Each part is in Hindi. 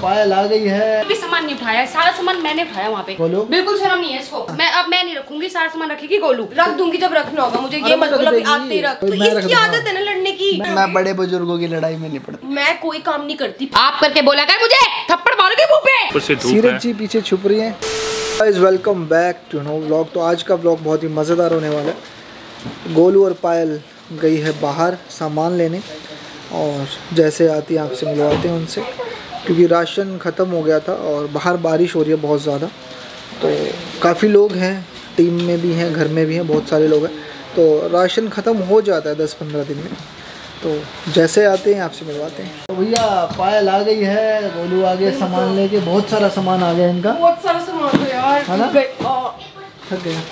पायल आ गई है। भी सामान नहीं उठाया, सारा सामान मैंने उठाया वहाँ पे। गोलू बिल्कुल शर्म नहीं है इसको। मैं नहीं रखूंगी, सारा सामान रखेगी गोलू। रख दूंगी जब रखना होगा मुझे, ये मत बोलो आते ही रख। तो इसकी आदत है ना लड़ने की। मैं बड़े बुजुर्गों की लड़ाई में नहीं पड़ता। मैं कोई काम नहीं करती। आप करके बोला कर मुझे, थप्पड़ मारोगे मुंह पे। सीरज जी पीछे छुप रही हैं। Guys welcome back to no vlog. तो आज का व्लॉग बहुत ही मज़ेदार होने वाला है। गोलू और पायल गई है बाहर सामान लेने, और जैसे आती है आपसे मिलवाते हैं उनसे, क्योंकि राशन ख़त्म हो गया था और बाहर बारिश हो रही है बहुत ज़्यादा। तो काफ़ी लोग हैं, टीम में भी हैं, घर में भी हैं, बहुत सारे लोग हैं। तो राशन ख़त्म हो जाता है 10-15 दिन में। तो जैसे आते हैं आपसे मिलवाते हैं। तो भैया पायल आ गई है, गोलू आ गए सामान लेके। बहुत सारा सामान आ गया इनका, बहुत सारा सामान है यार, है ना? थक गया,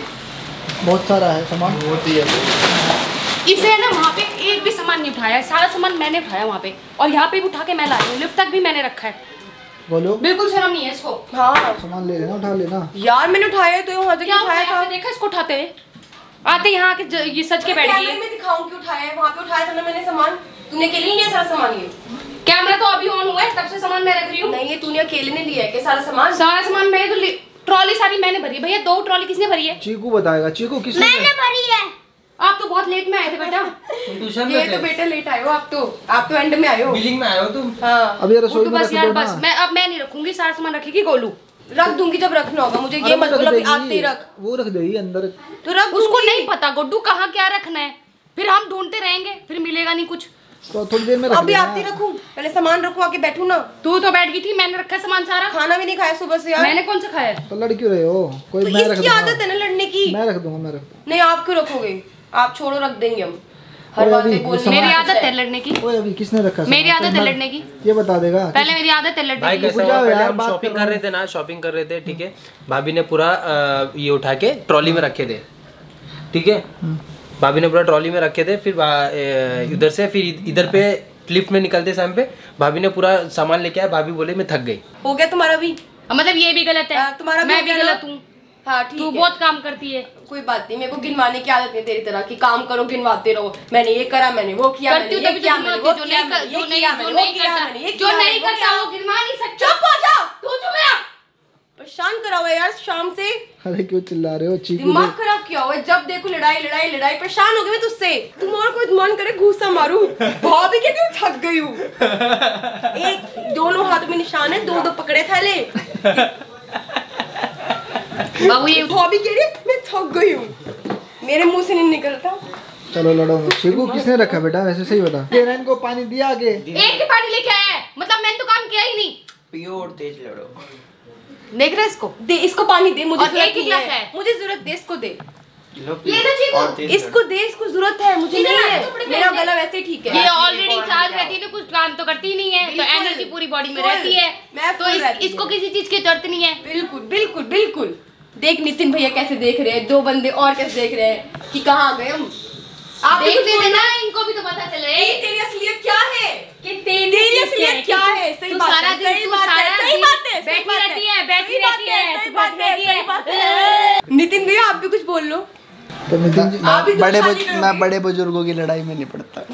बहुत सारा है सामान। होती है इसे ना वहाँ पे एक भी सामान नहीं उठाया, सारा सामान मैंने उठाया वहाँ पे, और यहाँ पे भी उठा के मैं लाई हूँ। लिफ्ट तक भी मैंने रखा है। बोलो, बिल्कुल शर्म नहीं है इसको। हाँ सामान ले लेना, उठा लेना यार, मैंने उठाया तो वहाँ तक उठाया था। देखा इसको उठाते हुए, आते यहाँ के ये सच के बैठ गई है। मैं दिखाऊं कि उठाया है, वहाँ पे उठाया था ना मैंने सामान। तूने अकेले नहीं लिया सारा सामान? ये कैमरा तो अभी ऑन हुआ है, तब से सामान मैं रख रही हूँ। नहीं, ये तूने अकेले ने लिया है क्या सारा सामान? सारा सामान मैंने तो ट्रॉली सारी मैंने भरी है भैया। 2 ट्रॉली किसने भरी है? चीकू बताएगा। चीकू किसने भरी है? आप तो बहुत लेट में आए थे बेटा। ये तो बेटा लेट आए हो आप तो एंड में आए हो, बिलिंग में आए हो तुम। हाँ अब ये रसोई में बस यार, रख दो बस ना। मैं नहीं रखूंगी, सारा सामान रखेगी गोलू। रख दूंगी जब रखना होगा मुझे, ये मत बोलो आते ही रख। वो रख देगी अंदर। तो रख, उसको नहीं पता गुड्डू कहाँ क्या रखना है, फिर हम ढूंढते रहेंगे, फिर मिलेगा नहीं कुछ। तो थोड़ी देर में रख अभी देना। आती रखूं, पहले सामान रखूं, आके बैठू ना। तू तो बैठ गई थी, मैंने रखा सामान सारा। खाना भी नहीं खाया सुबह से यार। मैंने कौन सा खाया? तो लड़ क्यों रहे हो? कोई तो मैं रख इसकी दूंगा। आदत है ना लड़ने की। मैं रख दूंगा, मैं रख दूंगा। नहीं, आप क्यों रखोगे? आप छोड़ो, रख देंगे हम। हर बात पे बोलने। मेरी आदत है लड़ने की। ओए अभी किसने रखा? मेरी आदत है लड़ने की, ये बता देगा। पहले मेरी आदत है लड़ने भाई की। कैसा हुआ? पहले हम शॉपिंग कर रहे थे ना, शॉपिंग कर रहे थे, ठीक है। भाभी ने पूरा ये उठा के ट्रॉली में रखे थे, ठीक है। भाभी ने पूरा ट्रॉली में रखे थे, फिर इधर से फिर इधर पे लिफ्ट में निकलते समय पे भाभी ने पूरा सामान लेके आया। भाभी बोले मैं थक गई। हो गया तुम्हारा भी? मतलब ये भी गलत है, तुम्हारा मैं भी गलत हूँ। हाँ ठीक है, तू बहुत काम करती है। कोई बात नहीं, मेरे को गिनवाने की आदत नहीं तेरी तरह की। काम करो, गिनवाते रहो। मैंने ये करा, मैंने वो किया, मैंने ये किया, मैंने वो किया, मैंने ये किया, मैंने वो किया, मैंने ये किया। जो नहीं करता वो गिनवा नहीं सकता। चुप हो जाओ, तू चुप है। परेशान करा हुआ है यार शाम से। अरे क्यों चिल्ला रहे हो? चीकू दिमाग खराब किया हुआ है, जब देखो लड़ाई लड़ाई लड़ाई। परेशान हो गई मैं तुझसे। तुम्हारा कोई मन करे घूसा मारूं। भाभी कहती हूँ थक गई हूँ। एक दोनों हाथों में निशान है, 2-2 पकड़े थैले। बाबू ये भाभी कह रही मैं थक गई हूँ, मेरे मुंह से नहीं निकलता। चलो लड़ो। चीकू किसने रखा बेटा? वैसे सही बता। तेरा इनको पानी दिया आगे। एक ही पानी लेके आया है, मतलब मैंने तो काम किया ही नहीं। पियो और तेज लड़ो। देख रहा है इसको? दे, इसको पानी दे, मुझे और जरूरत एक ही नहीं गिलास है। है। मुझे जरूरत दे, इसको दे। ये ना चीकू, इसको दे, इसको जरूरत है, मुझे नहीं है। मेरा गला वैसे ही ठीक है। ये ऑलरेडी चार्ज रहती है ना, कुछ काम तो करती ही नहीं है, तो एनर्जी पूरी बॉडी में रहती है, तो इसको किसी चीज की जरूरत नहीं है। बिल्कुल बिल्कुल बिल्कुल। देख नितिन भैया कैसे देख रहे हैं, 2 बंदे और कैसे देख रहे हैं कि कहाँ गए हम। आप देखते थे ना, इनको भी तो पता चले तेरी असलियत क्या है, कि तेरी असलियत क्या है। सही बात है, सही बात है, सही बात है, बैठी रहती है, बैठी रहती है, सही बात है, सही बात है। नितिन भैया आप भी कुछ बोल लो। तो नितिन जी, आप भी मैं बड़े बुजुर्गों की लड़ाई में नहीं पड़ता।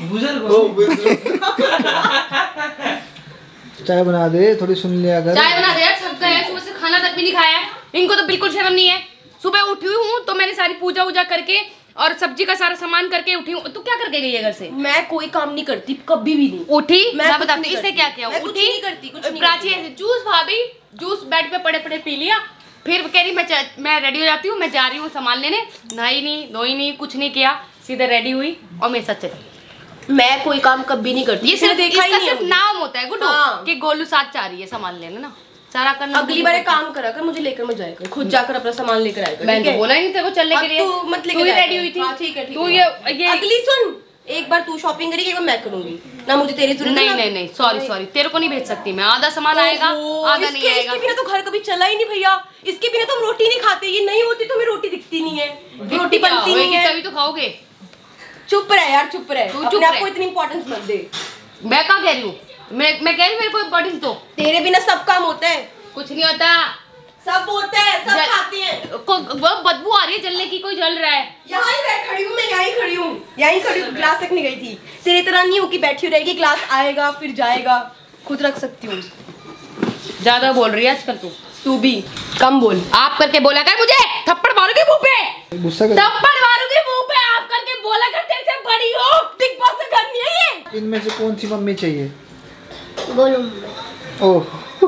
चाय बना दे, थोड़ी सुन लिया कर। चाय बना दे यार, थक गए हैं, सुबह से खाना तक भी नहीं खाया है। इनको तो बिल्कुल शर्म नहीं है। सुबह उठी हूँ तो मैंने सारी पूजा वूजा करके और सब्जी का सारा सामान करके उठी हूँ। तू क्या करके गई है घर से? मैं कोई काम नहीं करती, कभी भी नहीं। उठी, मैं बताती हूँ इसने क्या किया। उठी नहीं करती, कुछ नहीं प्राची ऐसे जूस, भाभी जूस बेड पे पड़े पड़े पी लिया। फिर कह रही मैं रेडी हो जाती हूँ, मैं जा रही हूँ सामान लेने। नहाई नहीं, धोई नहीं, कुछ नहीं किया, सीधे रेडी हुई और मेरे साथ चली। मैं कोई काम कभी नहीं करती। ये सिर्फ देखा ही इसका नहीं सिर्फ नाम होता है गुड्डू, कि गोलू साथ जा रही है सामान लेने ना। सारा करना अगली बार काम करा कर, मुझे लेकर मत जाया कर, खुद जाकर अपना सामान लेकर आया कर। मैंने तो बोला ही नहीं तेरे को चलने के लिए। तू मत लेकर तू ही जाया रेडी कर। हुई थी। हाँ, ठीक है ठीक तू है। ये अगली सुन, एक बार तू शॉपिंग करेगी, एक बार मैं करूंगी ना। मुझे तेरी जरूरत नहीं, सॉरी, तेरे को नहीं भेज सकती मैं। आधा सामान आएगा, आधा नहीं आएगा। इसके बिना तो घर कभी चला ही नहीं भैया। इसके बिना तो हम रोटी नहीं खाते। ये नहीं होती तो हमें रोटी दिखती नहीं है, रोटी बनती नहीं है। तभी तो खाओगे। चुप रह यार, चुप रह। तू चुप अपने आप रह। को इतनी इंपॉर्टेंस मत दे। मैं क्या कह रही हूँ? मैं कह रही हूँ मेरे को इंपॉर्टेंस दो। तेरे बिना सब काम होता है। कुछ नहीं होता, सब होता है, सब खाते हैं। वो बदबू आ रही है जलने की, कोई जल रहा है। यहाँ ही मैं खड़ी हूँ, मैं यहीं खड़ी हूँ, यहीं खड़ी हूँ। क्लास तक नहीं गई थी। तेरी तरह नहीं हूँ कि बैठी रहेगी, क्लास आएगा फिर जाएगा। खुद रख सकती हूँ। ज्यादा बोल रही है आजकल तू भी कम बोल। आप करके बोला कर मुझे, थप्पड़ मारूंगी मुंह पे, गुस्सा कर। थप्पड़ मारूंगी मुंह पे। आप करके बोला कर, तेरे से बड़ी हो। बिग बॉस से घर नहीं है ये। इनमें से कौन सी मम्मी चाहिए? बोलो। ओह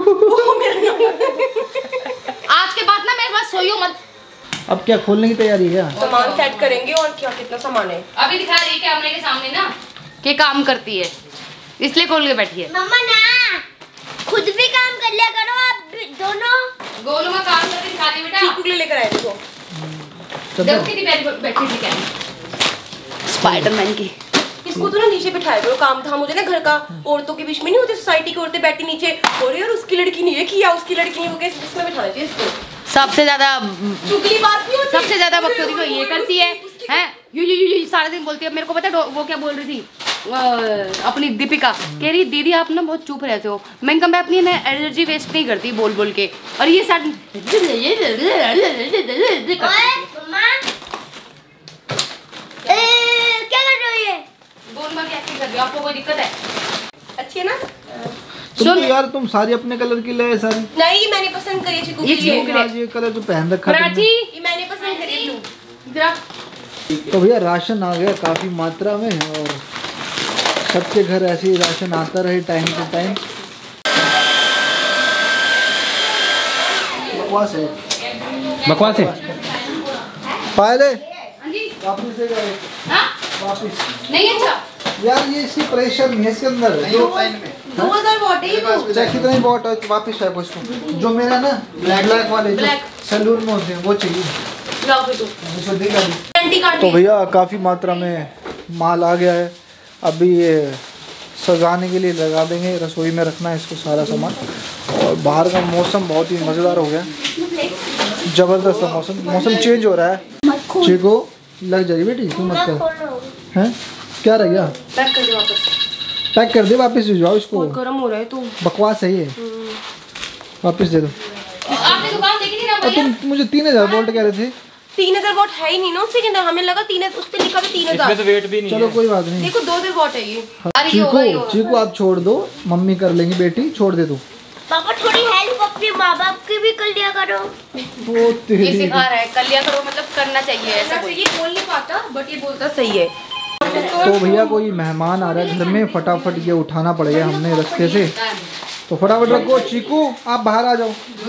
आज के बाद ना मेरे पास सोइयो मत। अब क्या खोलने की तैयारी है? सामान सेट करेंगे और क्या, कितना सामान है अभी दिखा रही है कैमरे के सामने ना कि काम करती है, इसलिए खोल के बैठी है। मम्मा ना खुद भी काम कर लिया करो आप दोनों। गोलू में काम करके दिखा रही है बेटा। चीकू के लिए लेकर आए देखो। देखो कितनी प्यारी बैठी थी क्या स्पाइडरमैन की। इसको तो ना नीचे बिठाया करो, काम धाम हो जाए ना घर का। औरतों के बीच में नहीं होते, सोसाइटी की औरतें बैठी नीचे, और यार उसकी लड़की ने ये किया, उसकी लड़की ने वो किया, इसमें बिठाना चाहिए इसको। सबसे ज्यादा चुगली बात नहीं होती। सबसे ज्यादा बकचोदी तो ये करती है, हैं? यू सारा दिन बोलती है। मेरे को पता है वो क्या बोल रही थी अपनी दीपिका, कह रही दीदी आप ना बहुत चुप रहते हो। मैं कहा मैं अपनी ना एनर्जी वेस्ट नहीं करती बोल बोल के, और ये साथ मम्मा क्या कर रही हो ये? बोल में क्या कर रही हो? आपको कोई दिक्कत है? अच्छी है ना? तुम तो यार तुम सारी अपने कलर की ले सारी। नहीं, ये मैंने पसंद करी है चिकू के लिए। आज ये कलर जो पहन रखा प्राची ये मैंने पसंद करी है ब्लू। जरा तो भैया राशन आ गया काफी मात्रा में, और सबके घर ऐसे ही राशन आता रहे टाइम टू टाइम। बकवास है, बकवास है। पायले हाँ जी वापिस दे गए, हाँ वापिस। नहीं अच्छा यार ये इसकी प्रेशर नहीं है इसके अंदर। 2000 वॉट है ये तो। चाहे कितना ही बॉट है वापिस फेंको इसको। जो मेरा ना ब्लैक वाले जो सैलून में होते हैं वो चाहिए, लाओ फिर तू। इसको देगा भी। गारंटी कार्ड तो भैया काफ़ी मात्रा में माल आ गया है, अभी ये सजाने के लिए लगा देंगे, रसोई में रखना है इसको सारा सामान। और बाहर का मौसम बहुत ही मज़ेदार हो गया, ज़बरदस्त मौसम। मौसम चेंज हो रहा है। चीकू लग जाएगी बेटी, तू मत कर। हैं क्या रह गया? पैक कर दे वापस। पैक कर दे, वापस भिजवाओ इसको। बहुत गर्म हो रहा है तू। बकवास है ये, वापस दे दो। आपने दुकान देखी नहीं ना और भैया? तुम मुझे 3000 वोल्ट कह रहे थे। 3000 वॉट है ही नहीं ना उसके अंदर, हमें लगा 3000, उस पे लिखा भी 3000। तो वेट भी नहीं चलो कोई बात नहीं। देखो 2000 वॉट है ये। अरे ये होगा, ये होगा। चीकू आप छोड़ दो, मम्मी कर लेंगी। बेटी छोड़ दे तू। पापा थोड़ी हेल्प अपने माँ बाप की भी कर लिया करो। वो ये तेरी सिखा रहा है, कर लिया करो मतलब करना चाहिए ऐसा कोई। ये बोल नहीं पाता बट ये बोलता सही है। तो भैया कोई मेहमान आ रहा है घर में, फटाफट ये उठाना पड़ेगा हमने रास्ते से, तो फटाफट रखो। चीकू आप बाहर आ जाओ।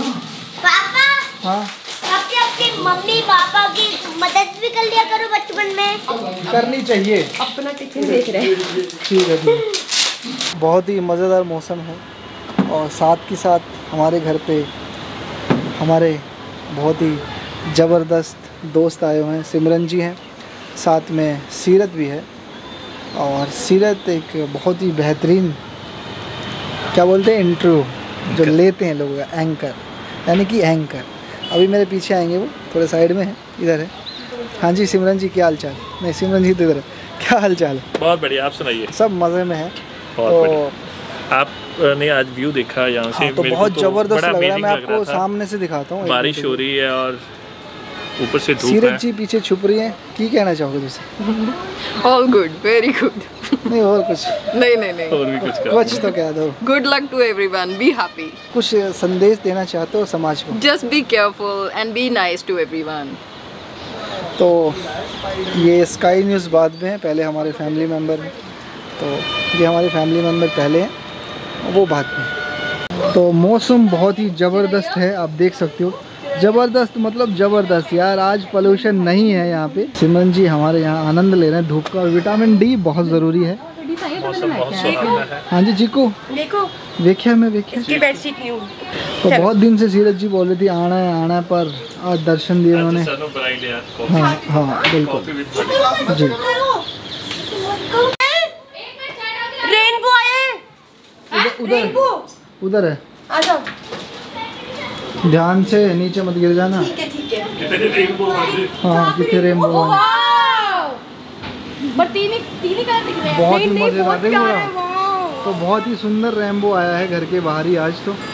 पापा हाँ अपने अपनी मम्मी पापा की मदद भी कर लिया करो बचपन में। करनी चाहिए। अपना टिफिन देख रहे हैं। ठीक है ठीक। बहुत ही मज़ेदार मौसम है, और साथ के साथ हमारे घर पे हमारे बहुत ही ज़बरदस्त दोस्त आए हुए हैं। सिमरन जी हैं, साथ में सीरत भी है। और सीरत एक बहुत ही बेहतरीन क्या बोलते हैं इंटरव्यू जो लेते हैं लोगों का, एंकर यानी कि एंकर। अभी मेरे पीछे आएंगे, वो थोड़े साइड में है, इधर है। हाँ जी सिमरन जी क्या हाल चाल? नहीं सिमरन जी तो इधर है, क्या हाल चाल है? बहुत बढ़िया, आप सुनाइए। सब मज़े में है। बहुत बढ़िया। आपने आज व्यू देखा यहाँ से? हाँ, तो मेरे बहुत को तो ज़बरदस्त बड़ा लग रहा है। amazing मैं लग रहा आपको था। सामने से दिखाता हूँ। बारिश हो रही है और ऊपर से धूप सीरत है। जी पीछे छुप रही हैं, की कहना चाहोगे जैसे? All good, very good. नहीं और कुछ? नहीं. और भी कुछ कुछ तो कह दो। Good luck to everyone. Be happy. कुछ संदेश देना चाहते हो समाज को? Just be careful and be nice to everyone. तो ये स्काई न्यूज़ बाद में है, पहले हमारे फैमिली मेम्बर हैं। तो ये हमारे फैमिली मेम्बर पहले हैं, वो बाद में। तो मौसम बहुत ही ज़बरदस्त है, आप देख सकते हो। ज़बरदस्त मतलब ज़बरदस्त यार, आज पोल्यूशन नहीं है यहाँ पे। सिमरन जी हमारे यहाँ आनंद ले रहे हैं धूप का, और विटामिन डी बहुत ज़रूरी है। मौसम बहुत सुहावना है। हाँ जी चीकू देखो देखिए मैं देखिए। इसकी बेडशीट न्यू। तो बहुत दिन से सीरत जी बोल रही थी आना है, पर आज दर्शन दिए उन्होंने। सनो ब्राइड यार, कॉफी हाँ हाँ बिल्कुल कॉफी विद बटर। जी। रेनबो आए। उधर उधर है, आ जाओ। ध्यान से नीचे मत गिर जाना। ठीक है ठीक है। कितने रेनबो वाले। हाँ कितने रेनबो हैं। वाओ! पर तीन ही कलर दिख रहे हैं। बहुत ही नहीं, मजेदार बहुत देखो प्यारा ना। है, वाओ! तो बहुत ही सुंदर रेनबो आया है घर के बाहर ही आज। तो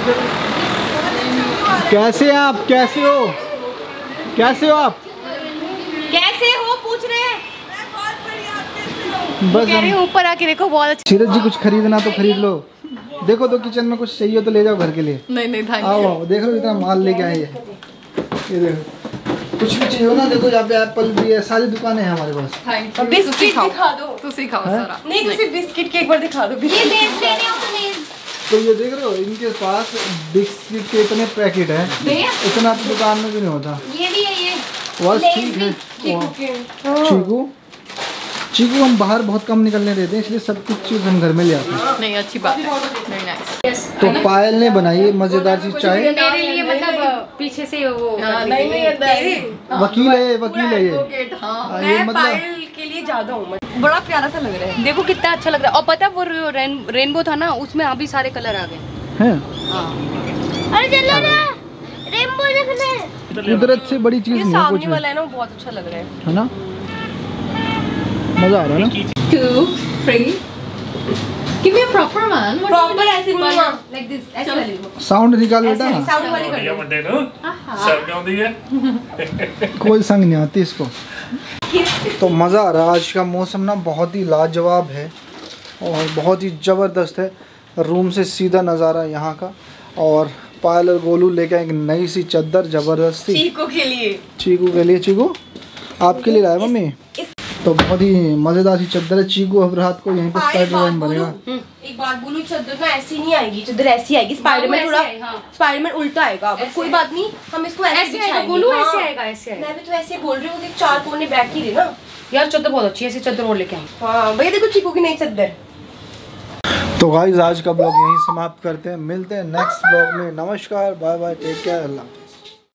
कैसे आप, कैसे हो, कैसे हो आप? कैसे हो पूछ रहे हैं? बस कह रही हूँ ऊपर आके देखो बहुत अच्छा। सीरत जी कुछ खरीदना तो खरीद लो। देखो तो किचन में कुछ चाहिए तो ले जाओ घर के लिए। नहीं थैंक आओ यू। आओ, देख लो इतना माल लेके आए ये देखो कुछ भी चाहिए हो ना, देखो यहाँ पे एप्पल भी है, सारी दुकानें हैं हमारे पास। Thank you. बिस्किट दिखा दो। तुसी खाओ सारा। नहीं तो सिर्फ बिस्किट के एक बार दिखा दो। ये बिस्किट बेच लेने हो तो नहीं तो ये देख रहे हो इनके पास बिस्किट के इतने पैकेट हैं, इतना तो दुकान में भी नहीं होता। ये भी है ये बस ठीक है। चीकू चीकू हम बाहर बहुत कम निकलने देते हैं, इसलिए सब कुछ चीज़ हम घर में ले आते हैं। नहीं अच्छी बात है। Very nice. तो पायल ने बनाई है मज़ेदार सी चाय। मेरे लिए मतलब पीछे से वो नहीं वकील है ये। हाँ हाँ, ये मैं मतलब पायल के लिए ज्यादा हूँ। बड़ा प्यारा सा लग रहा है। देखो कितना अच्छा लग रहा है। और पता है वो रेनबो था ना, उसमें अभी सारे कलर आ गए। हैं अरे चलो ना रेनबो देखने। कुदरत से बड़ी चीज़ ये नहीं है कुछ सामने भी, वाला है ना, वो बहुत अच्छा लग रहा है। है ना, मज़ा आ रहा है ना। 2 3 Give me a proper one. Proper ऐसे नहीं है। लाइक दिस ऐसे वाली। साउंड निकाल बेटा, साउंड वाली कर ਵਧੀਆ दो। ਵੱਡੇ ਨੂੰ ਸ਼ਰਮ ਆਉਂਦੀ ਹੈ। कोई संग नहीं आती इसको। तो मज़ा आ रहा है। आज का मौसम ना बहुत ही लाजवाब है और बहुत ही ज़बरदस्त है। रूम से सीधा नज़ारा यहाँ का। और पायल और गोलू लेके आए एक नई सी चादर ज़बरदस्ती चीकू के लिए। चीकू के लिए। चीकू आपके लिए लाए मम्मी। तो बहुत ही मज़ेदार सी चादर है। चीकू अब रात को यहीं पर स्पाइडरमैन बनेगा। एक बात बोलूं, चादर ना ऐसी नहीं आएगी, चादर ऐसी आएगी। स्पाइडरमैन थोड़ा स्पाइडरमैन उल्टा आएगा, बट कोई बात नहीं, हम इसको ऐसे ऐसे आएगा बिछाएंगे। गोलू, हाँ। ऐसे आएगा, ऐसे आएगा। मैं भी तो ऐसे बोल रही हूँ कि 4 कोने बैठ ही रहे ना। यार चादर बहुत अच्छी है, ऐसी चादर और लेके आए। हाँ भैया देखो चीकू की नई चादर। तो गाइस आज का ब्लॉग यहीं समाप्त करते हैं। मिलते हैं नेक्स्ट ब्लॉग में। नमस्कार, बाय बाय, टेक केयर, अल्लाह।